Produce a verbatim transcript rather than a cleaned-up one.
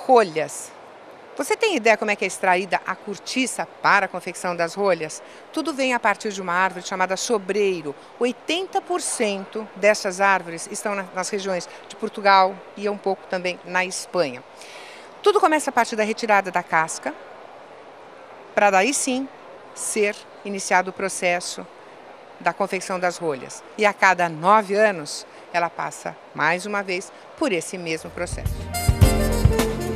Rolhas. Você tem ideia como é que é extraída a cortiça para a confecção das rolhas? Tudo vem a partir de uma árvore chamada sobreiro. oitenta por cento dessas árvores estão nas regiões de Portugal e um pouco também na Espanha. Tudo começa a partir da retirada da casca, para daí sim ser iniciado o processo da confecção das rolhas. E a cada nove anos ela passa mais uma vez por esse mesmo processo.